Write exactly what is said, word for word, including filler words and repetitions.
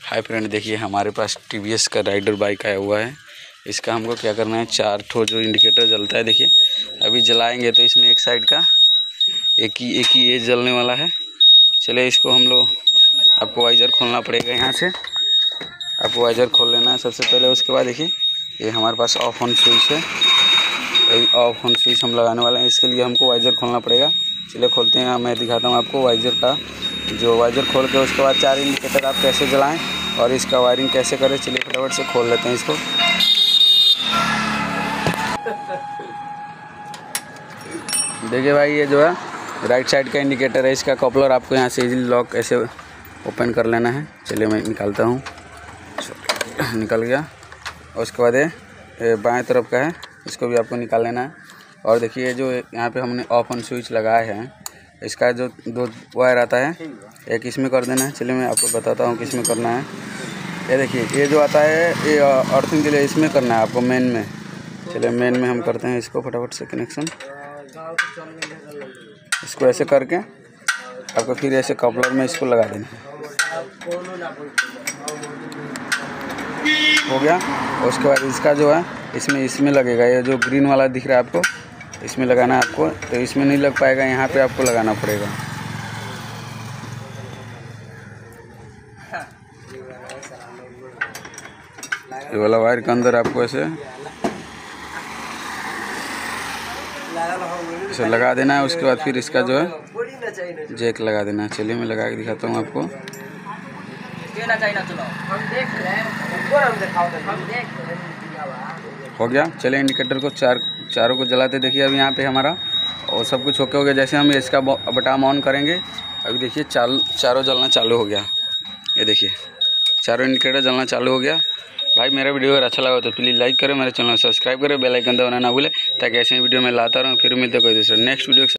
हाय friend, देखिए हमारे पास टी वी एस का राइडर बाइक आया हुआ है। इसका हमको क्या करना है, चार ठो जो इंडिकेटर जलता है, देखिए अभी जलाएंगे तो इसमें एक साइड का एक ही एक ही ये जलने वाला है। चलिए इसको हम लोग, आपको वाइजर खोलना पड़ेगा। यहाँ से आपको वाइजर खोल लेना है सबसे पहले। उसके बाद देखिए ये हमारे पास ऑफ ऑन स्विच है, यही ऑफ ऑन स्विच हम लगाने वाले हैं। इसके लिए हमको वाइजर खोलना पड़ेगा। चलिए खोलते हैं, मैं दिखाता हूँ आपको वाइजर का। जो वाइजर खोल के उसके बाद चार इंडिकेटर आप कैसे जलाएं और इसका वायरिंग कैसे करें। चलिए फटाफट से खोल लेते हैं इसको। देखिए भाई, ये जो है राइट साइड का इंडिकेटर है। इसका कपलर आपको यहाँ से इजीली लॉक ऐसे ओपन कर लेना है। चलिए मैं निकालता हूँ, निकल गया। और उसके बाद ये बाएं तरफ का है, इसको भी आपको निकाल लेना है। और देखिए जो यहाँ पे हमने ऑफ ऑन स्विच लगाए हैं, इसका जो दो वायर आता है, एक इसमें कर देना है। चलिए मैं आपको बताता हूँ किस में करना है। ये देखिए ये जो आता है, ये अर्थिंग के लिए इसमें करना है आपको, मेन में। चलिए मेन में हम करते हैं इसको फटाफट से कनेक्शन। इसको ऐसे करके आपको फिर ऐसे कपलर में इसको लगा देना है। हो गया। उसके बाद इसका जो है इसमें इसमें लगेगा, ये जो ग्रीन वाला दिख रहा है आपको, इसमें लगाना है आपको। तो इसमें नहीं लग पाएगा, यहाँ पे आपको लगाना पड़ेगा। ये वाला वायर के अंदर आपको ऐसे इसे लगा देना है। उसके बाद फिर इसका जो है जैक लगा देना है। चलिए मैं लगा के दिखाता हूँ आपको। हो गया। चलिए इंडिकेटर को चार चारों को जलाते। देखिए अभी यहाँ पे हमारा और सब कुछ ओके हो गया। जैसे हम इसका बटन ऑन करेंगे, अभी देखिए चाल चारों जलना चालू हो गया। ये देखिए चारों इंडिकेटर जलना चालू हो गया। भाई मेरा वीडियो अगर अच्छा लगा तो प्लीज़ लाइक करें, मेरे चैनल को सब्सक्राइब करें, बेल आइकन दबाना ना भूलें, ताकि ऐसे वीडियो में लाता रहूँ। फिर मिलते कोई दूसरा नेक्स्ट वीडियो।